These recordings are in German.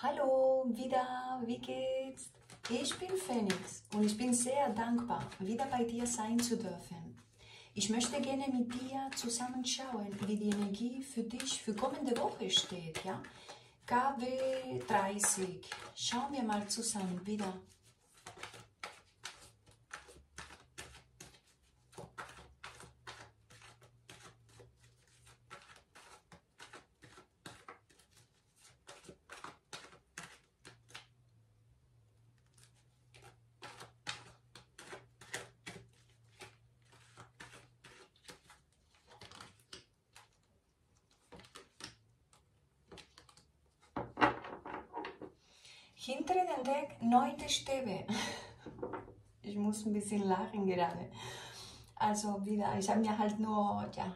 Hallo, wieder, wie geht's? Ich bin Phoenix und ich bin sehr dankbar, wieder bei dir sein zu dürfen. Ich möchte gerne mit dir zusammen schauen, wie die Energie für dich für kommende Woche steht, ja? KW 30. Schauen wir mal zusammen wieder. Hinter dem Deck 9. Stäbe. Ich muss ein bisschen lachen gerade. Also wieder, ich habe mir halt nur, ja.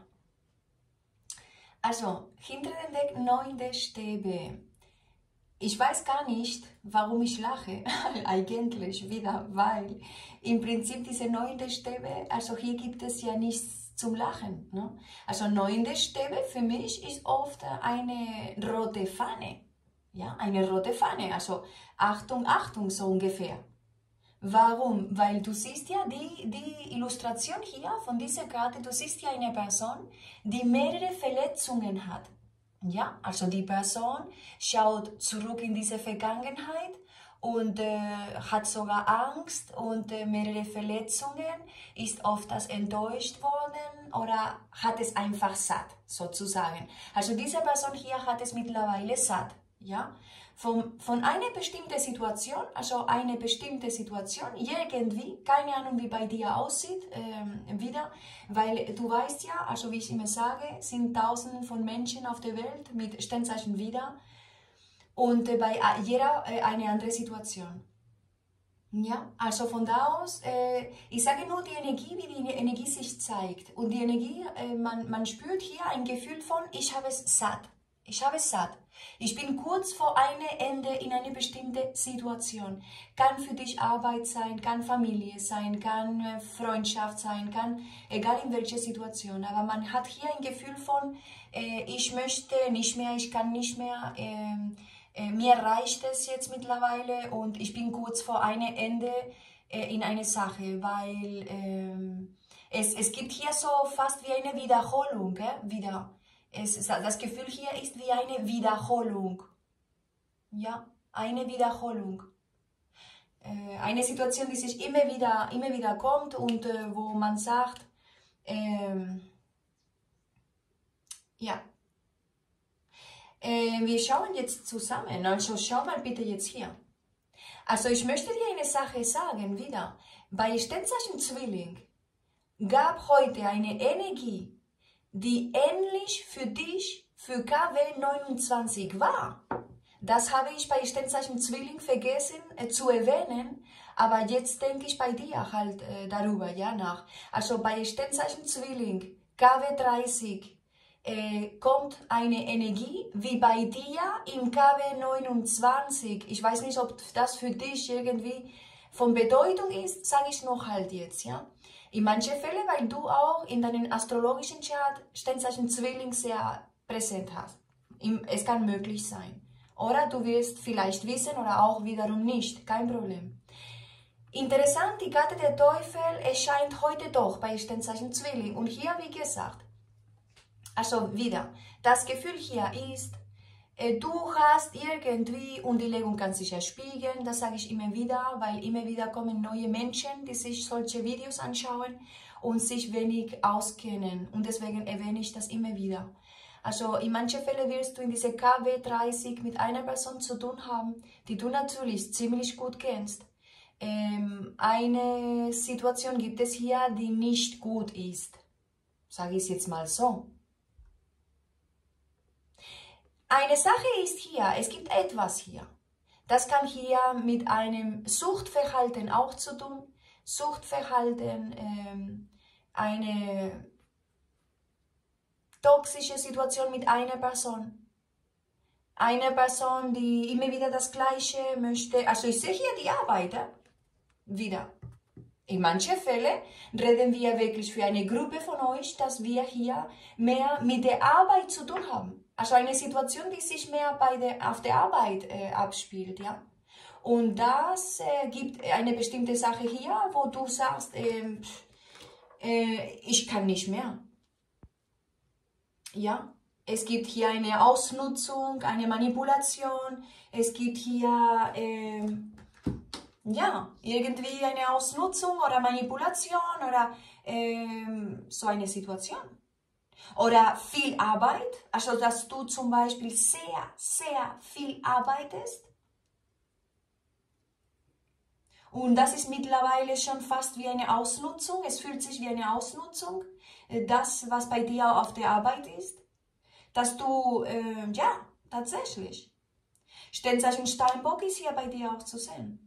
Also, hinter dem Deck 9. Stäbe. Ich weiß gar nicht, warum ich lache, eigentlich wieder, weil im Prinzip diese 9. Stäbe, also hier gibt es ja nichts zum Lachen. Ne? Also 9. Stäbe für mich ist oft eine rote Fahne. Ja, eine rote Fahne, also Achtung, Achtung, so ungefähr. Warum? Weil du siehst ja die Illustration hier von dieser Karte, du siehst ja eine Person, die mehrere Verletzungen hat. Ja, also die Person schaut zurück in diese Vergangenheit und hat sogar Angst und mehrere Verletzungen, ist oft enttäuscht worden oder hat es einfach satt, sozusagen. Also diese Person hier hat es mittlerweile satt. Ja, von einer bestimmten Situation, also eine bestimmte Situation, irgendwie, keine Ahnung, wie bei dir aussieht, wieder, weil du weißt ja, also wie ich immer sage, sind Tausenden von Menschen auf der Welt mit Sternzeichen wieder und bei jeder eine andere Situation. Ja, also von da aus, ich sage nur die Energie, wie die Energie sich zeigt. Und die Energie, man spürt hier ein Gefühl von, ich habe es satt. Ich habe es satt. Ich bin kurz vor einem Ende in eine bestimmte Situation. Kann für dich Arbeit sein, kann Familie sein, kann Freundschaft sein, kann, egal in welcher Situation. Aber man hat hier ein Gefühl von, ich möchte nicht mehr, ich kann nicht mehr, mir reicht es jetzt mittlerweile und ich bin kurz vor einem Ende in eine Sache, weil es gibt hier so fast wie eine Wiederholung, wieder. Das Gefühl hier ist wie eine Wiederholung. Ja, eine Wiederholung. Eine Situation, die sich immer wieder kommt und wo man sagt, ja, wir schauen jetzt zusammen. Also schau mal bitte jetzt hier. Also ich möchte dir eine Sache sagen, wieder. Bei Sternzeichen Zwilling gab heute eine Energie, die ähnlich für dich, für KW 29 war. Das habe ich bei Sternzeichen Zwilling vergessen zu erwähnen, aber jetzt denke ich bei dir halt darüber, ja, nach. Also bei Sternzeichen Zwilling, KW 30, kommt eine Energie wie bei dir im KW 29. Ich weiß nicht, ob das für dich irgendwie von Bedeutung ist, sage ich noch halt jetzt, ja. In manchen Fällen, weil du auch in deinem astrologischen Chart Sternzeichen Zwilling sehr präsent hast. Es kann möglich sein. Oder du wirst vielleicht wissen oder auch wiederum nicht, kein Problem. Interessant, die Karte der Teufel erscheint heute doch bei Sternzeichen Zwilling. Und hier, wie gesagt, also wieder, das Gefühl hier ist, du hast irgendwie, und die Legung kann sich ja spiegeln, das sage ich immer wieder, weil immer wieder kommen neue Menschen, die sich solche Videos anschauen und sich wenig auskennen. Und deswegen erwähne ich das immer wieder. Also in manchen Fällen wirst du in diese KW 30 mit einer Person zu tun haben, die du natürlich ziemlich gut kennst. Eine Situation gibt es hier, die nicht gut ist. Sage ich es jetzt mal so. Eine Sache ist hier, es gibt etwas hier. Das kann hier mit einem Suchtverhalten auch zu tun. Suchtverhalten, eine toxische Situation mit einer Person. Eine Person, die immer wieder das Gleiche möchte. Also ich sehe hier die Arbeit, wieder. In manchen Fällen reden wir wirklich für eine Gruppe von euch, dass wir hier mehr mit der Arbeit zu tun haben. Also eine Situation, die sich mehr auf der Arbeit abspielt, ja. Und das gibt eine bestimmte Sache hier, wo du sagst, ich kann nicht mehr. Ja, es gibt hier eine Ausnutzung, eine Manipulation, es gibt hier ja, irgendwie eine Ausnutzung oder Manipulation oder so eine Situation. Oder viel Arbeit, also dass du zum Beispiel sehr, sehr viel arbeitest. Und das ist mittlerweile schon fast wie eine Ausnutzung, es fühlt sich wie eine Ausnutzung, das, was bei dir auf der Arbeit ist. Dass du, ja, tatsächlich. Sternzeichen Steinbock ist hier bei dir auch zu sehen.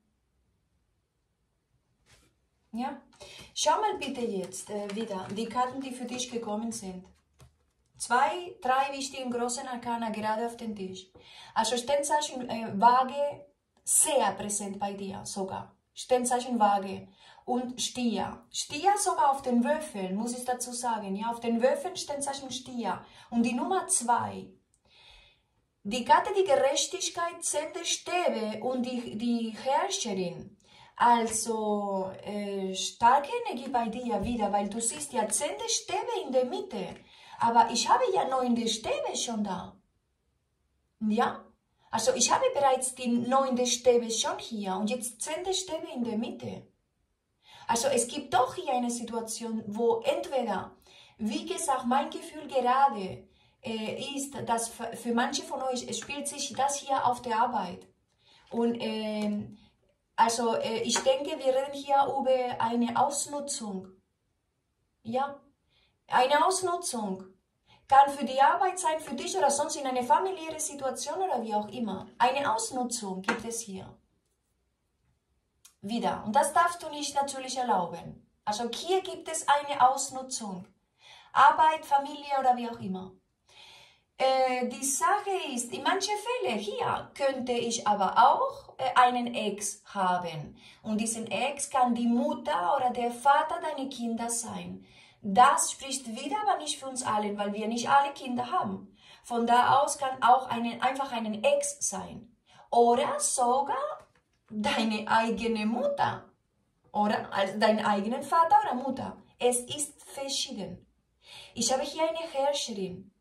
Ja, schau mal bitte jetzt wieder die Karten, die für dich gekommen sind. 2, 3 wichtigen großen Arkana gerade auf den Tisch. Also Sternzeichen Waage sehr präsent bei dir sogar. Sternzeichen Waage und Stier. Stier sogar auf den Würfeln, muss ich dazu sagen. Ja, auf den Würfeln Sternzeichen Stier. Und die Nummer 2. Die Karte, die Gerechtigkeit, 10 der Stäbe und die Herrscherin. Also starke Energie bei dir wieder, weil du siehst ja 10 der Stäbe in der Mitte. Aber ich habe ja 9 der Stäbe schon da. Ja? Also ich habe bereits die 9 der Stäbe schon hier und jetzt 10 der Stäbe in der Mitte. Also es gibt doch hier eine Situation, wo entweder, wie gesagt, mein Gefühl gerade ist, dass für manche von euch spielt sich das hier auf der Arbeit. Und also ich denke, wir reden hier über eine Ausnutzung. Ja, eine Ausnutzung. Kann für die Arbeit sein, für dich oder sonst in eine familiäre Situation oder wie auch immer. Eine Ausnutzung gibt es hier. Wieder. Und das darfst du nicht natürlich erlauben. Also hier gibt es eine Ausnutzung. Arbeit, Familie oder wie auch immer. Die Sache ist, in manchen Fällen hier könnte ich aber auch einen Ex haben. Und diesen Ex kann die Mutter oder der Vater deiner Kinder sein. Das spricht wieder, aber nicht für uns alle, weil wir nicht alle Kinder haben. Von da aus kann auch einfach einen Ex sein. Oder sogar deine eigene Mutter. Oder also deinen eigenen Vater oder Mutter. Es ist verschieden. Ich habe hier eine Herrscherin.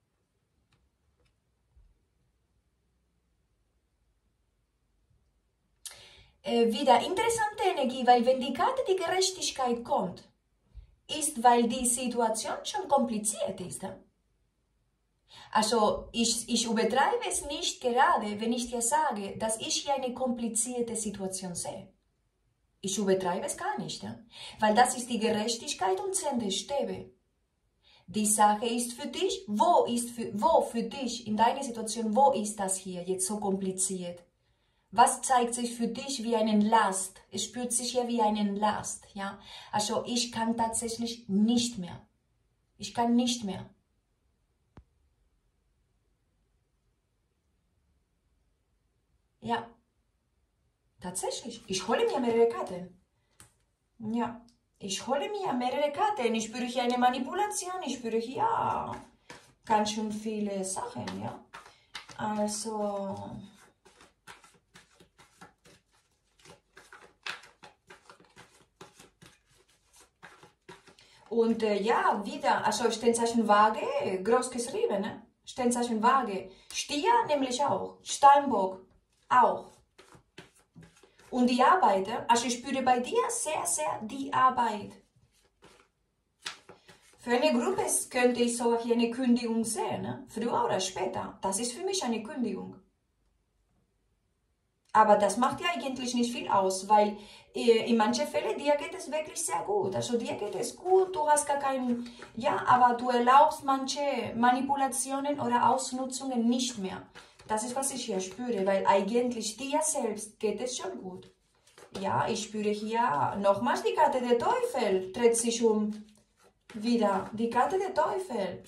Wieder interessante Energie, weil wenn die Karte die Gerechtigkeit kommt, ist, weil die Situation schon kompliziert ist. Also ich übertreibe es nicht gerade, wenn ich dir sage, dass ich hier eine komplizierte Situation sehe. Ich übertreibe es gar nicht, weil das ist die Gerechtigkeit und 10 der Stäbe. Die Sache ist für dich, wo für dich in deiner Situation, wo ist das hier jetzt so kompliziert? Was zeigt sich für dich wie eine Last? Es spürt sich ja wie eine Last, ja. Also ich kann tatsächlich nicht mehr. Ich kann nicht mehr. Ja, tatsächlich. Ich hole mir mehrere Karten. Ja, ich hole mir mehrere Karten. Ich spüre hier eine Manipulation. Ich spüre hier ganz schön viele Sachen, ja. Also... Und ja, wieder, also Sternzeichen Waage, groß geschrieben, ne? Sternzeichen Waage. Stier nämlich auch. Steinbock auch. Und die Arbeit, also ich spüre bei dir sehr, sehr die Arbeit. Für eine Gruppe könnte ich sogar hier eine Kündigung sehen, ne? Früher oder später. Das ist für mich eine Kündigung. Aber das macht ja eigentlich nicht viel aus, weil in manchen Fällen dir geht es wirklich sehr gut. Also dir geht es gut, du hast gar keinen, ja, aber du erlaubst manche Manipulationen oder Ausnutzungen nicht mehr. Das ist, was ich hier spüre, weil eigentlich dir selbst geht es schon gut. Ja, ich spüre hier nochmals die Karte der Teufel, dreht sich um. Wieder, die Karte der Teufel.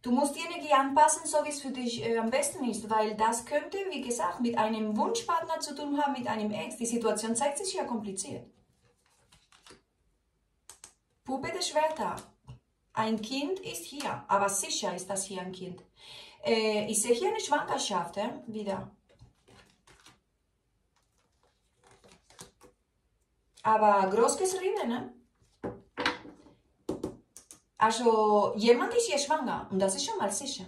Du musst die Energie anpassen, so wie es für dich am besten ist, weil das könnte, wie gesagt, mit einem Wunschpartner zu tun haben, mit einem Ex. Die Situation zeigt sich ja kompliziert. Puppe der Schwerter. Ein Kind ist hier, aber sicher ist das hier ein Kind. Ich sehe hier eine Schwangerschaft, wieder. Aber groß geschrieben, ne? Also, jemand ist hier schwanger und das ist schon mal sicher.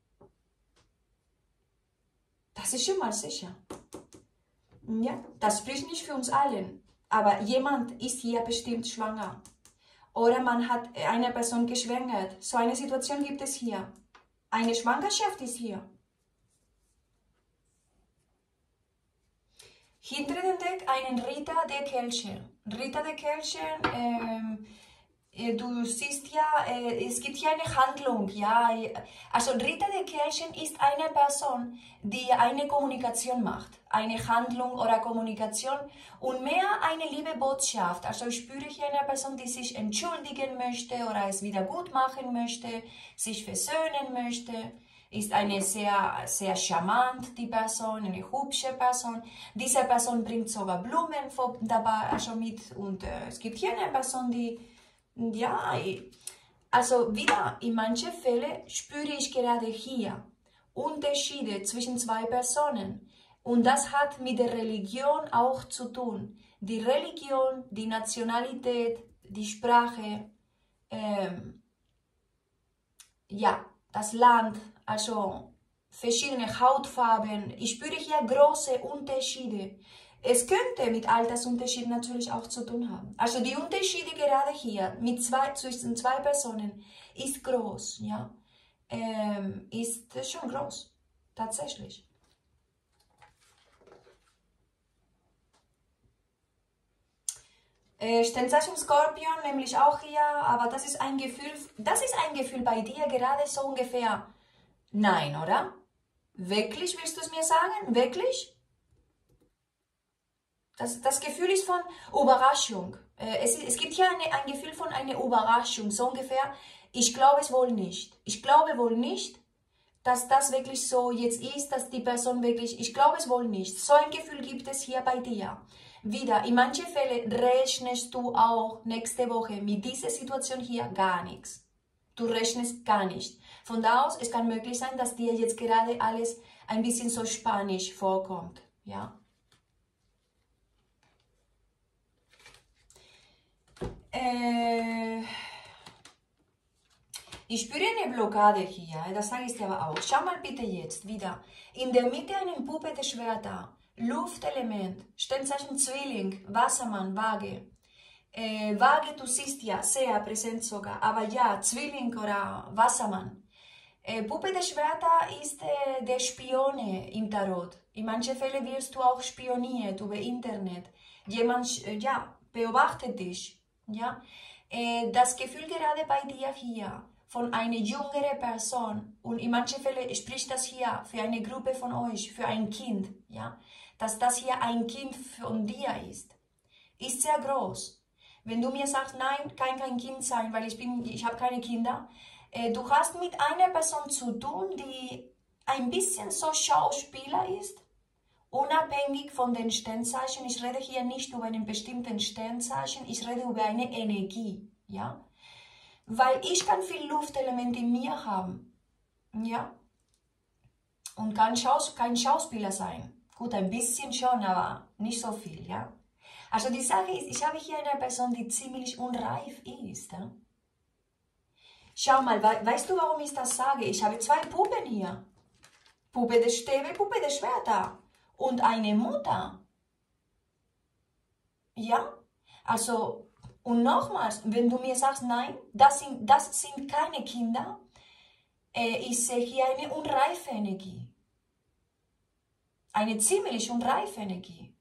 Das ist schon mal sicher. Ja, das spricht nicht für uns allen, aber jemand ist hier bestimmt schwanger. Oder man hat eine Person geschwängert. So eine Situation gibt es hier. Eine Schwangerschaft ist hier. Hinter dem Deck einen Ritter der Kelche. Ritter der Kelche, du siehst ja, es gibt hier eine Handlung, ja. Also Ritter der Kelchen ist eine Person, die eine Kommunikation macht. Eine Handlung oder Kommunikation und mehr eine liebe Botschaft. Also ich spüre hier eine Person, die sich entschuldigen möchte oder es wieder gut machen möchte, sich versöhnen möchte. Ist eine sehr, sehr charmant, die Person, eine hübsche Person. Diese Person bringt sogar Blumen dabei, also mit. Und es gibt hier eine Person, die, ja, also wieder, in manchen Fällen spüre ich gerade hier Unterschiede zwischen zwei Personen. Und das hat mit der Religion auch zu tun. Die Religion, die Nationalität, die Sprache, ja, das Land, also verschiedene Hautfarben. Ich spüre hier große Unterschiede. Es könnte mit Altersunterschieden natürlich auch zu tun haben. Also die Unterschiede gerade hier zwischen zwei Personen ist groß, ja, ist schon groß, tatsächlich. Sternzeichen Skorpion, nämlich auch hier, aber das ist ein Gefühl bei dir gerade so ungefähr. Nein, oder? Wirklich, willst du es mir sagen? Wirklich? Das Gefühl ist von Überraschung. Es gibt hier ein Gefühl von einer Überraschung, so ungefähr. Ich glaube es wohl nicht. Ich glaube wohl nicht, dass das wirklich so jetzt ist, dass die Person wirklich, ich glaube es wohl nicht. So ein Gefühl gibt es hier bei dir. Wieder, in manchen Fällen rechnest du auch nächste Woche mit dieser Situation hier gar nichts. Du rechnest gar nicht. Von da aus, es kann möglich sein, dass dir jetzt gerade alles ein bisschen so spanisch vorkommt. Ja. Ich spüre eine Blockade hier, das sage ich dir aber auch. Schau mal bitte jetzt wieder. In der Mitte eine Puppe der Schwerter. Luftelement, Sternzeichen Zwilling, Wassermann, Waage. Waage, du siehst ja, sehr präsent sogar, aber ja, Zwilling oder Wassermann. Puppe der Schwerter ist der Spione im Tarot. In manchen Fällen wirst du auch spioniert über Internet. Jemand, ja, beobachtet dich. Ja? Das Gefühl gerade bei dir hier von einer jüngeren Person, und in manchen Fällen spricht das hier für eine Gruppe von euch, für ein Kind, ja? Dass das hier ein Kind von dir ist sehr groß. Wenn du mir sagst, nein, kann kein Kind sein, weil ich habe keine Kinder, du hast mit einer Person zu tun, die ein bisschen so Schauspieler ist, unabhängig von den Sternzeichen. Ich rede hier nicht über einen bestimmten Sternzeichen, ich rede über eine Energie, ja? Weil ich kann viel Luftelement in mir haben, ja? Und kann kein Schauspieler sein. Gut, ein bisschen schon, aber nicht so viel, ja? Also die Sache ist, ich habe hier eine Person, die ziemlich unreif ist. Ja? Schau mal, weißt du, warum ich das sage? Ich habe zwei Puppen hier. Puppe der Stäbe, Puppe der Schwerter. Und eine Mutter. Ja? Also, und nochmals, wenn du mir sagst, nein, das sind keine Kinder, ich sehe hier eine unreife Energie. Eine ziemlich unreife Energie.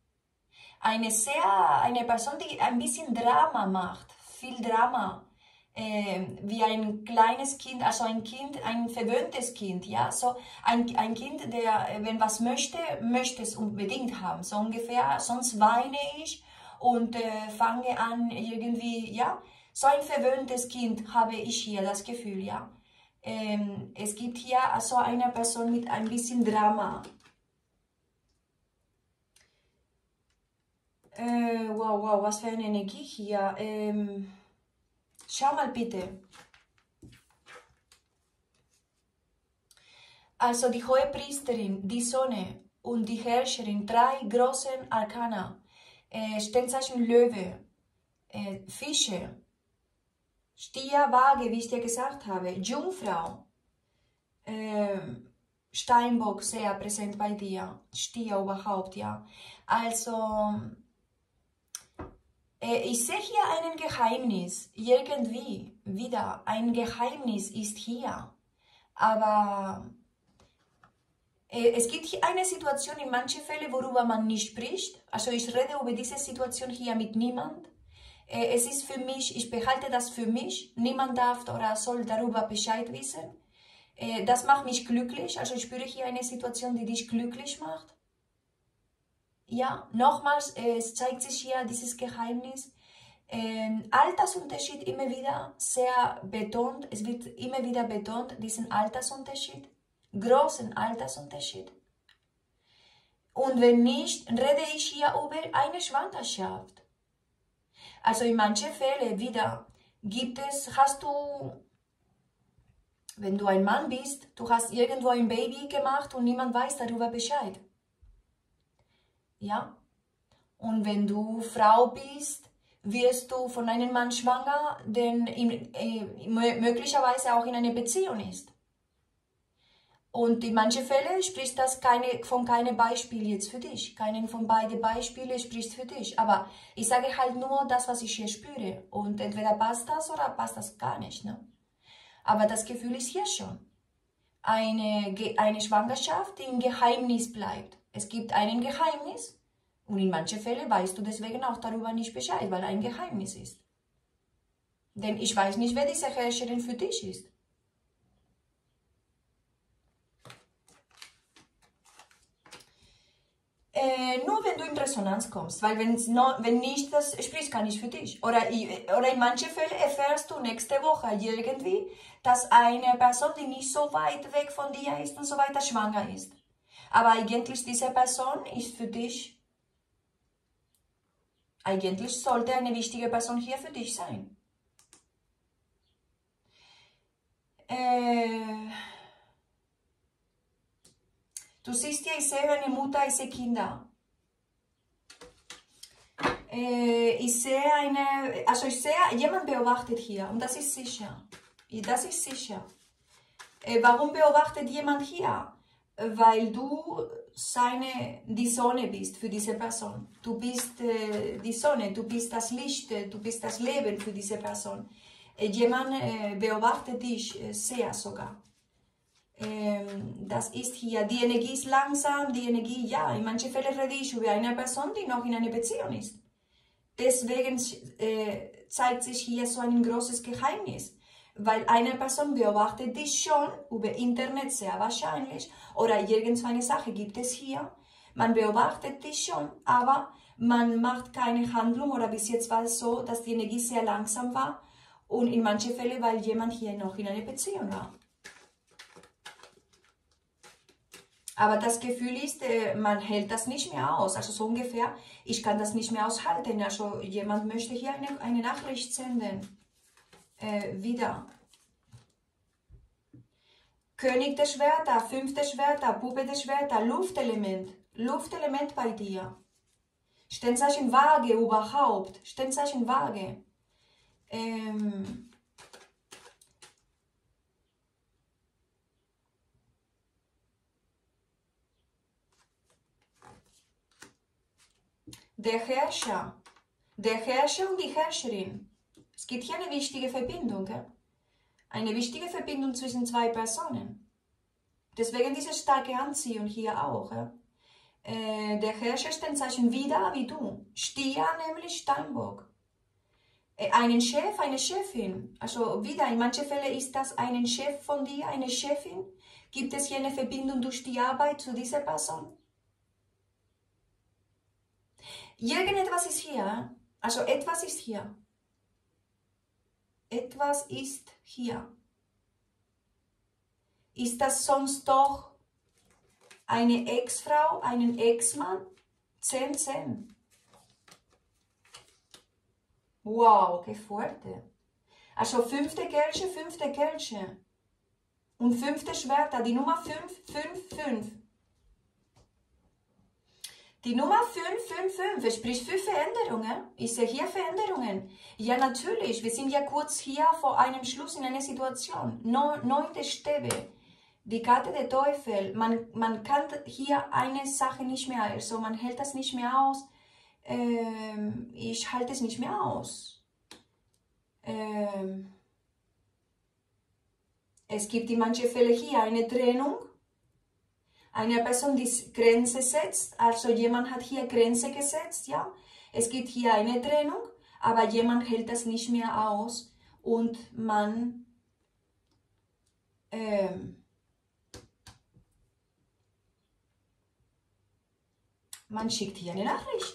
Eine Person, die ein bisschen Drama macht, viel Drama, wie ein kleines Kind, also ein Kind, ein verwöhntes Kind, ja, so ein Kind, der, wenn was möchte es unbedingt haben, so ungefähr, sonst weine ich und fange an irgendwie, ja, so ein verwöhntes Kind habe ich hier das Gefühl, ja. Es gibt hier also eine Person mit ein bisschen Drama. Wow, wow, was für eine Energie hier. Schau mal bitte. Also die Hohepriesterin, die Sonne und die Herrscherin, 3 großen Arkana, Sternzeichen Löwe, Fische, Stier, Waage, wie ich dir gesagt habe, Jungfrau, Steinbock sehr präsent bei dir, Stier überhaupt, ja. Also, ich sehe hier ein Geheimnis, irgendwie, wieder, ein Geheimnis ist hier, aber es gibt hier eine Situation in manchen Fällen, worüber man nicht spricht, also ich rede über diese Situation hier mit niemand. Es ist für mich, ich behalte das für mich, niemand darf oder soll darüber Bescheid wissen. Das macht mich glücklich, also ich spüre hier eine Situation, die dich glücklich macht. Ja, nochmals, es zeigt sich hier dieses Geheimnis. Altersunterschied immer wieder sehr betont, es wird immer wieder betont, diesen Altersunterschied, großen Altersunterschied. Und wenn nicht, rede ich hier über eine Schwangerschaft. Also in manchen Fällen wieder hast du, wenn du ein Mann bist, du hast irgendwo ein Baby gemacht und niemand weiß darüber Bescheid. Ja? Und wenn du Frau bist, wirst du von einem Mann schwanger, der möglicherweise auch in einer Beziehung ist. Und in manchen Fällen spricht das von keinem Beispiel jetzt für dich. Keinen von beiden Beispielen spricht für dich. Aber ich sage halt nur das, was ich hier spüre. Und entweder passt das oder passt das gar nicht. Ne? Aber das Gefühl ist hier schon. Eine Schwangerschaft, die im Geheimnis bleibt. Es gibt ein Geheimnis und in manchen Fällen weißt du deswegen auch darüber nicht Bescheid, weil ein Geheimnis ist. Denn ich weiß nicht, wer diese Herrscherin für dich ist. Nur wenn du in Resonanz kommst, weil wenn nicht, das spricht gar nicht für dich. Oder in manchen Fällen erfährst du nächste Woche irgendwie, dass eine Person, die nicht so weit weg von dir ist und so weiter, schwanger ist. Aber eigentlich diese Person ist für dich, eigentlich sollte eine wichtige Person hier für dich sein. Du siehst ja, ich sehe eine Mutter, ich sehe Kinder. Ich sehe jemand beobachtet hier und das ist sicher. Das ist sicher. Warum beobachtet jemand hier? Weil du die Sonne bist für diese Person. Du bist die Sonne, du bist das Licht, du bist das Leben für diese Person. Jemand beobachtet dich sehr sogar. Das ist hier, die Energie ist langsam, die Energie, ja, in manchen Fällen rede ich über eine Person, die noch in einer Beziehung ist. Deswegen zeigt sich hier so ein großes Geheimnis, weil eine Person beobachtet dich schon über Internet sehr wahrscheinlich oder irgendeine Sache gibt es hier. Man beobachtet dich schon, aber man macht keine Handlung oder bis jetzt war es so, dass die Energie sehr langsam war und in manchen Fällen, weil jemand hier noch in einer Beziehung war. Aber das Gefühl ist, man hält das nicht mehr aus. Also so ungefähr, ich kann das nicht mehr aushalten. Also jemand möchte hier eine Nachricht senden. Wieder. König der Schwerter, 5. Schwerter, Puppe der Schwerter, Luftelement. Luftelement bei dir. Sternzeichen Waage überhaupt. Sternzeichen Waage. Der Herrscher und die Herrscherin. Es gibt hier eine wichtige Verbindung. Eine wichtige Verbindung zwischen 2 Personen. Deswegen diese starke Anziehung hier auch. Der Herrscher Sternzeichen wieder wie du. Stier, nämlich Steinbock. Einen Chef, eine Chefin. Also wieder, in manchen Fällen ist das ein Chef von dir, eine Chefin. Gibt es hier eine Verbindung durch die Arbeit zu dieser Person? Irgendetwas ist hier. Also etwas ist hier. Etwas ist hier. Ist das sonst doch eine Ex-Frau, einen Ex-Mann? 10, 10. Wow, qué fuerte. Also fünfte Kelche. Und fünfte Schwerter, die Nummer 5, 5, 5. Die Nummer 555 es spricht für Veränderungen. Ich sehe hier Veränderungen. Ja, natürlich, wir sind ja kurz hier vor einem Schluss in einer Situation. Neunte Stäbe, die Karte der Teufel. Man kann hier eine Sache nicht mehr, also man hält das nicht mehr aus. Ich halte es nicht mehr aus. Es gibt in manchen Fällen hier eine Trennung. Eine Person, die Grenze setzt, also jemand hat hier Grenze gesetzt, ja. Es gibt hier eine Trennung, aber jemand hält das nicht mehr aus und man schickt hier eine Nachricht.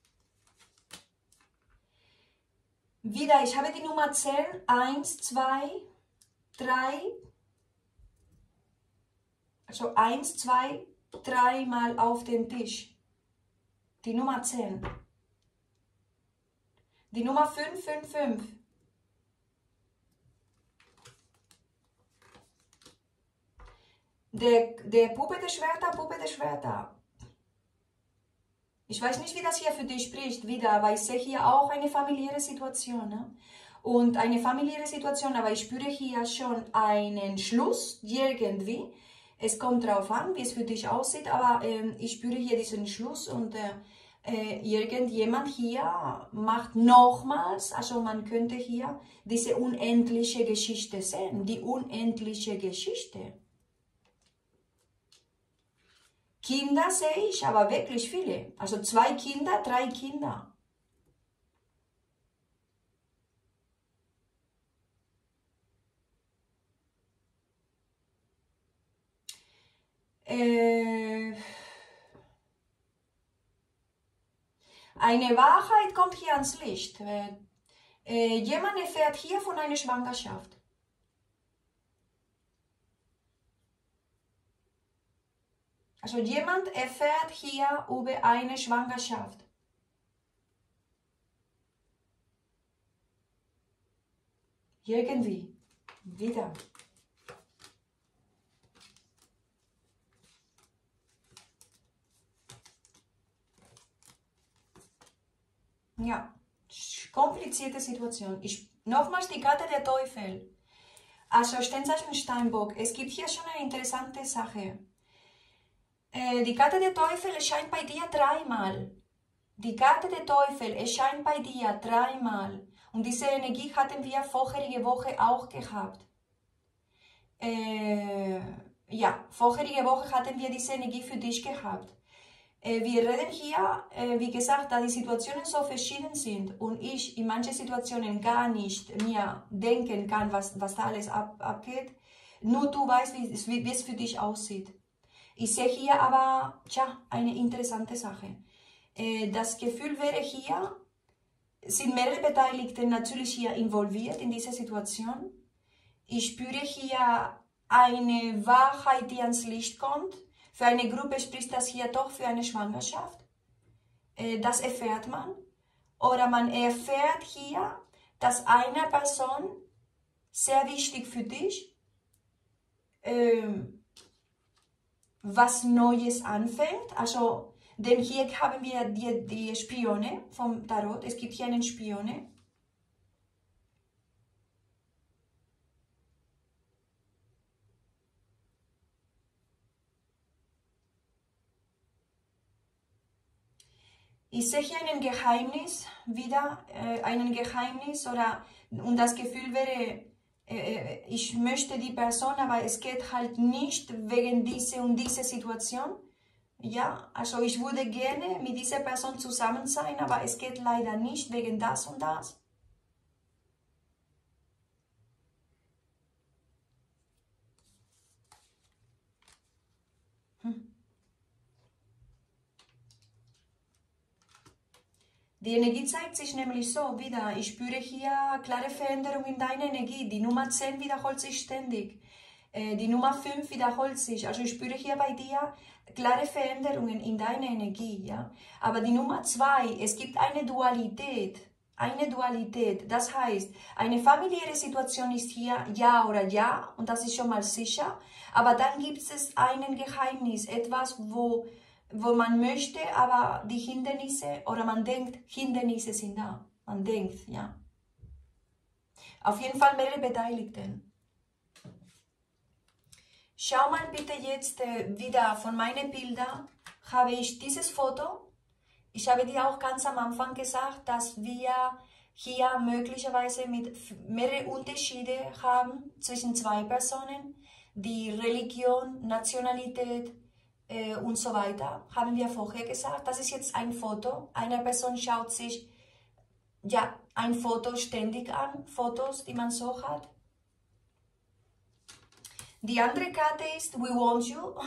Wieder, ich habe die Nummer 10, 1, 2, 3, also 1, 2, 3 Mal auf den Tisch. Die Nummer 10. Die Nummer 5, 5, 5. Der Puppe der Schwerter. Ich weiß nicht, wie das hier für dich spricht, wieder, aber ich sehe hier auch eine familiäre Situation. Ne? Und eine familiäre Situation, aber ich spüre hier schon einen Schluss, irgendwie. Es kommt darauf an, wie es für dich aussieht, aber ich spüre hier diesen Schluss und irgendjemand hier macht nochmals, also man könnte hier diese unendliche Geschichte sehen, die unendliche Geschichte. Kinder sehe ich, aber wirklich viele. Also 2 Kinder, 3 Kinder. Eine Wahrheit kommt hier ans Licht. Jemand erfährt hier von einer Schwangerschaft. Also jemand erfährt hier über eine Schwangerschaft. Irgendwie. Wieder. Ja, komplizierte Situation. Nochmals die Karte der Teufel. Also Sternzeichen Steinbock. Es gibt hier schon eine interessante Sache. Die Karte der Teufel erscheint bei dir 3 Mal. Die Karte der Teufel erscheint bei dir 3 Mal. Und diese Energie hatten wir vorherige Woche auch gehabt. Ja, vorherige Woche hatten wir diese Energie für dich gehabt. Wir reden hier, wie gesagt, da die Situationen so verschieden sind und ich in manchen Situationen gar nicht mir denken kann, was da alles abgeht. Nur du weißt, wie es für dich aussieht. Ich sehe hier aber, tja, eine interessante Sache. Das Gefühl wäre hier, sind mehrere Beteiligte natürlich hier involviert in dieser Situation. Ich spüre hier eine Wahrheit, die ans Licht kommt. Für eine Gruppe spricht das hier doch für eine Schwangerschaft. Das erfährt man. Oder man erfährt hier, dass eine Person sehr wichtig für dich was Neues anfängt. Also, denn hier haben wir die Spione vom Tarot. Es gibt hier einen Spione. Ich sehe hier ein Geheimnis, wieder ein Geheimnis und das Gefühl wäre, ich möchte die Person, aber es geht halt nicht wegen dieser und dieser Situation. Ja, also ich würde gerne mit dieser Person zusammen sein, aber es geht leider nicht wegen das und das. Die Energie zeigt sich nämlich so wieder. Ich spüre hier klare Veränderung in deiner Energie. Die Nummer 10 wiederholt sich ständig. Die Nummer 5 wiederholt sich. Also ich spüre hier bei dir klare Veränderungen in deiner Energie. Ja? Aber die Nummer 2, es gibt eine Dualität. Eine Dualität. Das heißt, eine familiäre Situation ist hier ja oder ja. Und das ist schon mal sicher. Aber dann gibt es ein Geheimnis. Etwas, wo man möchte, aber die Hindernisse, oder man denkt, Hindernisse sind da. Man denkt, ja. Auf jeden Fall mehrere Beteiligten. Schau mal bitte jetzt wieder von meinen Bildern, habe ich dieses Foto. Ich habe dir auch ganz am Anfang gesagt, dass wir hier möglicherweise mit mehrere Unterschiede haben zwischen zwei Personen, die Religion, Nationalität und so weiter, haben wir vorher gesagt. Das ist jetzt ein Foto. Eine Person schaut sich ja ein Foto ständig an, Fotos, die man so hat. Die andere Karte ist We Want You.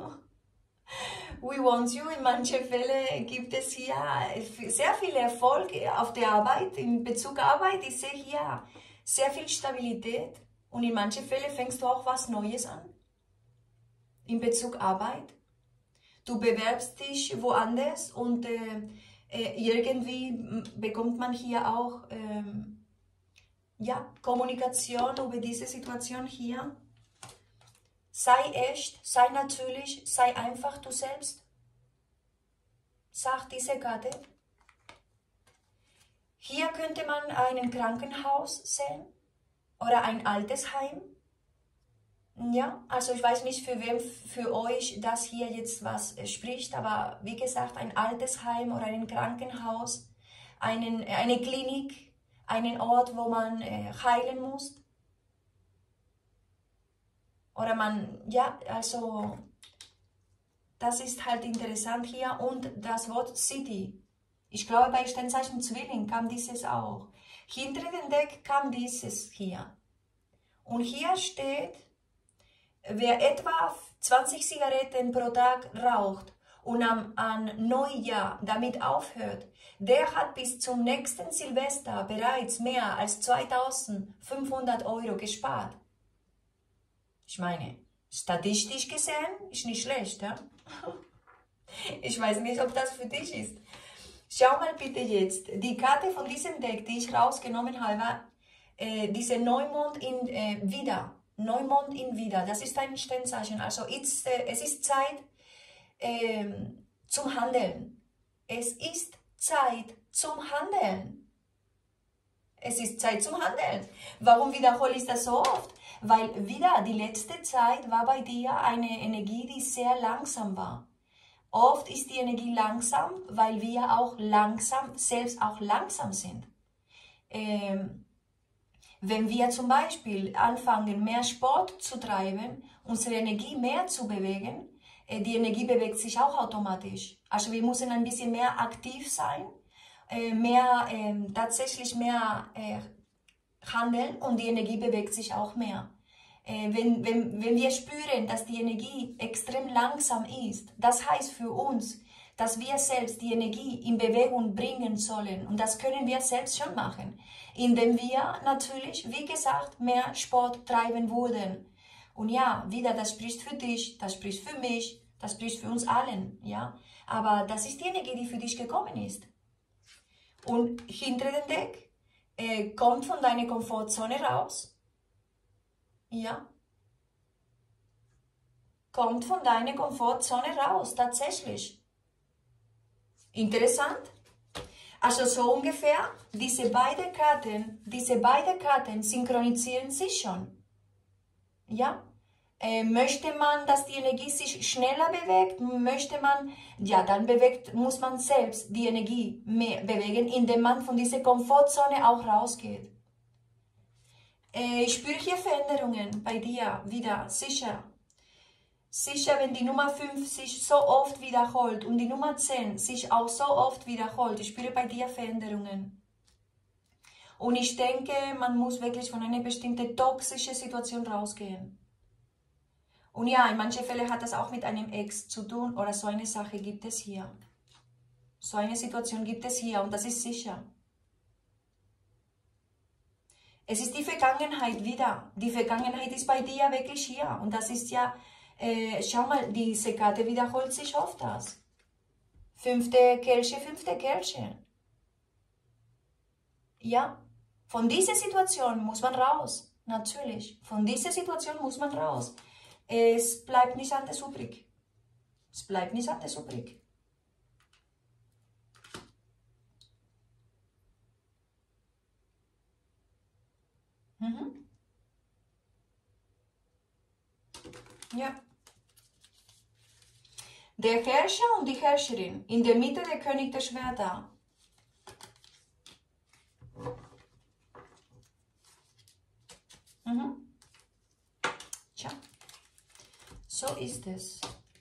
We Want You. In manchen Fällen gibt es hier sehr viel Erfolg auf der Arbeit. In Bezug auf Arbeit, ich sehe hier sehr viel Stabilität. Und in manchen Fällen fängst du auch was Neues an. In Bezug auf Arbeit. Du bewerbst dich woanders und irgendwie bekommt man hier auch ja, Kommunikation über diese Situation hier. Sei echt, sei natürlich, sei einfach du selbst. Sagt diese Karte. Hier könnte man ein Krankenhaus sehen oder ein Altersheim. Ja, also ich weiß nicht, für wem für euch das hier jetzt was spricht, aber wie gesagt, ein Altersheim oder ein Krankenhaus, eine Klinik, einen Ort, wo man heilen muss. Oder man, ja, also, das ist halt interessant hier. Und das Wort City. Ich glaube, bei Sternzeichen Zwilling kam dieses auch. Hinter dem Deck kam dieses hier. Und hier steht, wer etwa 20 Zigaretten pro Tag raucht und an Neujahr damit aufhört, der hat bis zum nächsten Silvester bereits mehr als 2.500 € gespart. Ich meine, statistisch gesehen ist nicht schlecht, ja? Ich weiß nicht, ob das für dich ist. Schau mal bitte jetzt, die Karte von diesem Deck, die ich rausgenommen habe, diese Neumond in Widder. Neumond in Widder, das ist ein Sternzeichen. Also es ist Zeit zum Handeln. Es ist Zeit zum Handeln. Es ist Zeit zum Handeln. Warum wiederhole ich das so oft? Weil wieder die letzte Zeit war bei dir eine Energie, die sehr langsam war. Oft ist die Energie langsam, weil wir auch langsam, selbst auch langsam sind. Wenn wir zum Beispiel anfangen, mehr Sport zu treiben, unsere Energie mehr zu bewegen, die Energie bewegt sich auch automatisch. Also wir müssen ein bisschen mehr aktiv sein, tatsächlich mehr handeln und die Energie bewegt sich auch mehr. Wenn wir spüren, dass die Energie extrem langsam ist, das heißt für uns, dass wir selbst die Energie in Bewegung bringen sollen. Und das können wir selbst schon machen, indem wir natürlich, wie gesagt, mehr Sport treiben würden. Und ja, wieder, das spricht für dich, das spricht für mich, das spricht für uns allen. Ja? Aber das ist die Energie, die für dich gekommen ist. Und hinter dem Deck kommt von deiner Komfortzone raus. Ja. Kommt von deiner Komfortzone raus, tatsächlich. Interessant. Also so ungefähr, diese beiden Karten synchronisieren sich schon. Ja. Möchte man, dass die Energie sich schneller bewegt, möchte man, ja, dann muss man selbst die Energie mehr bewegen, indem man von dieser Komfortzone auch rausgeht. Ich spüre hier Veränderungen bei dir wieder, sicher. Sicher, wenn die Nummer 5 sich so oft wiederholt und die Nummer 10 sich auch so oft wiederholt. Ich spüre bei dir Veränderungen. Und ich denke, man muss wirklich von einer bestimmten toxischen Situation rausgehen. Und ja, in manchen Fällen hat das auch mit einem Ex zu tun oder so eine Sache gibt es hier. So eine Situation gibt es hier und das ist sicher. Es ist die Vergangenheit wieder. Die Vergangenheit ist bei dir wirklich hier. Und das ist ja, schau mal, diese Karte wiederholt sich oft das. 5. Kelche, 5. Kelche. Ja, von dieser Situation muss man raus. Natürlich, von dieser Situation muss man raus. Es bleibt nichts anderes übrig. Es bleibt nichts anderes übrig. Mhm. Ja. Der Herrscher und die Herrscherin. In der Mitte der König der Schwerter. Mhm. Tja, so ist es.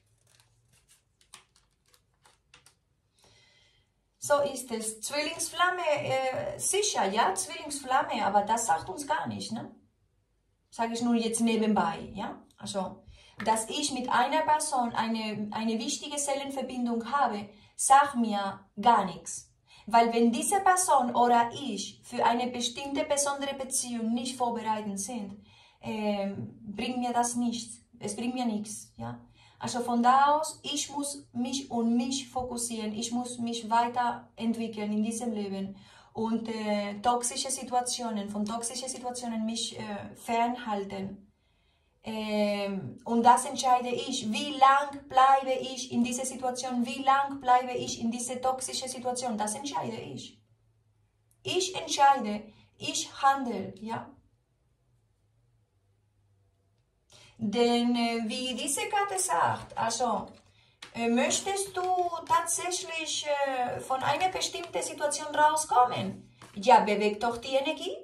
So ist es. Zwillingsflamme, sicher, ja, Zwillingsflamme, aber das sagt uns gar nicht, ne? Sage ich nur jetzt nebenbei, ja? Also, dass ich mit einer Person eine wichtige Seelenverbindung habe, sagt mir gar nichts. Weil wenn diese Person oder ich für eine bestimmte besondere Beziehung nicht vorbereitet sind, bringt mir das nichts. Es bringt mir nichts, ja? Also von da aus, ich muss mich und mich fokussieren, ich muss mich weiterentwickeln in diesem Leben und von toxischen Situationen mich fernhalten. Und das entscheide ich, wie lang bleibe ich in dieser Situation, wie lang bleibe ich in dieser toxischen Situation, das entscheide ich. Ich entscheide, ich handle, ja. Denn wie diese Karte sagt, also möchtest du tatsächlich von einer bestimmten Situation rauskommen? Ja, beweg doch die Energie.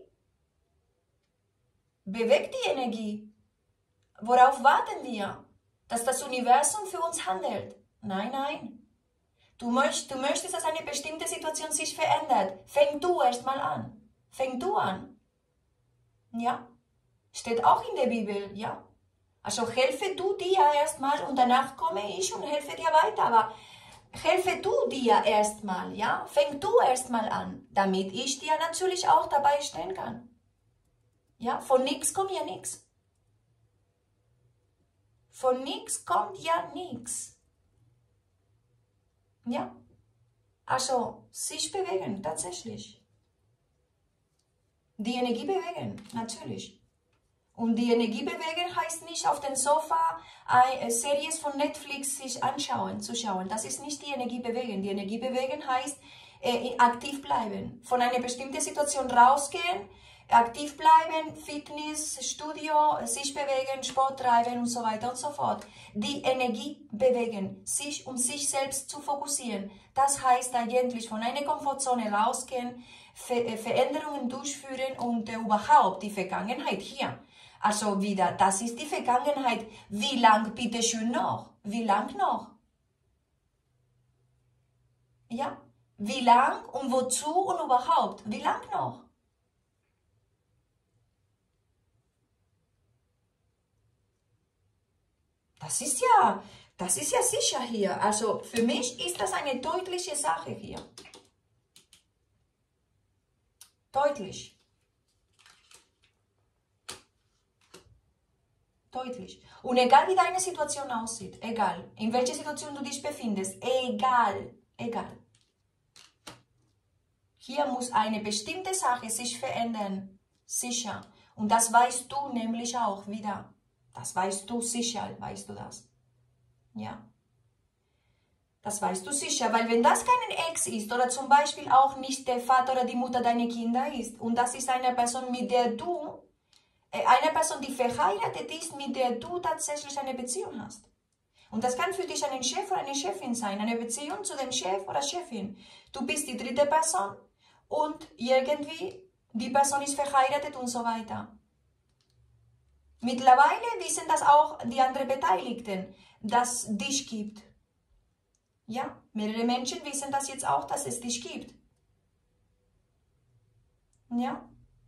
Beweg die Energie. Worauf warten wir? Dass das Universum für uns handelt? Nein, nein. Du möchtest, dass eine bestimmte Situation sich verändert. Fäng du erstmal an. Fäng du an. Ja. Steht auch in der Bibel, ja. Also helfe du dir erstmal und danach komme ich und helfe dir weiter. Aber helfe du dir erstmal, ja? Fäng du erstmal an, damit ich dir natürlich auch dabei stehen kann. Ja, von nichts kommt ja nichts. Von nichts kommt ja nichts. Ja, also sich bewegen, tatsächlich. Die Energie bewegen, natürlich. Und die Energie bewegen heißt nicht auf dem Sofa Series von Netflix sich zu schauen. Das ist nicht die Energie bewegen. Die Energie bewegen heißt aktiv bleiben. Von einer bestimmten Situation rausgehen, aktiv bleiben, Fitness, Studio, sich bewegen, Sport treiben und so weiter und so fort. Die Energie bewegen, sich um sich selbst zu fokussieren. Das heißt eigentlich von einer Komfortzone rausgehen, Veränderungen durchführen und überhaupt die Vergangenheit hier. Also wieder, das ist die Vergangenheit. Wie lang bitte schön noch? Wie lang noch? Ja, wie lang und wozu und überhaupt? Wie lang noch? Das ist ja sicher hier. Also für mich ist das eine deutliche Sache hier. Deutlich. Deutlich. Und egal wie deine Situation aussieht, egal, in welcher Situation du dich befindest, egal. Hier muss eine bestimmte Sache sich verändern, sicher. Und das weißt du nämlich auch wieder. Das weißt du sicher, weißt du das. Ja. Das weißt du sicher, weil wenn das kein Ex ist oder zum Beispiel auch nicht der Vater oder die Mutter deiner Kinder ist und das ist eine Person, mit der du eine Person, die verheiratet ist, mit der du tatsächlich eine Beziehung hast. Und das kann für dich ein Chef oder eine Chefin sein, eine Beziehung zu dem Chef oder Chefin. Du bist die dritte Person und irgendwie die Person ist verheiratet und so weiter. Mittlerweile wissen das auch die anderen Beteiligten, dass es dich gibt. Ja, mehrere Menschen wissen das jetzt auch, dass es dich gibt. Ja.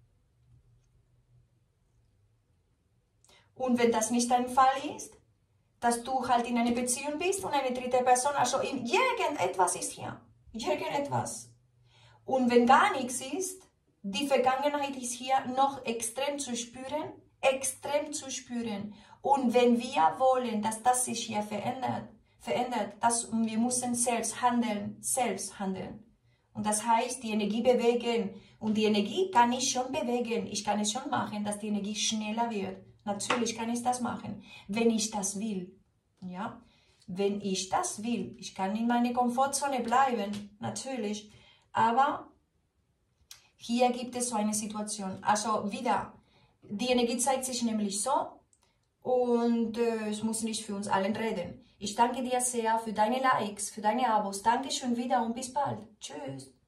Und wenn das nicht dein Fall ist, dass du halt in einer Beziehung bist und eine dritte Person, also irgendetwas ist hier. Irgendetwas. Und wenn gar nichts ist, Die Vergangenheit ist hier noch extrem zu spüren, extrem zu spüren. Und wenn wir wollen, dass das sich hier verändert, wir müssen selbst handeln, Und das heißt, die Energie bewegen. Und die Energie kann ich schon bewegen. Ich kann es schon machen, dass die Energie schneller wird. Natürlich kann ich das machen, wenn ich das will. Ja? Wenn ich das will. Ich kann in meiner Komfortzone bleiben, natürlich. Aber hier gibt es so eine Situation. Also wieder, die Energie zeigt sich nämlich so und es muss nicht für uns allen reden. Ich danke dir sehr für deine Likes, für deine Abos. Dankeschön wieder und bis bald. Tschüss.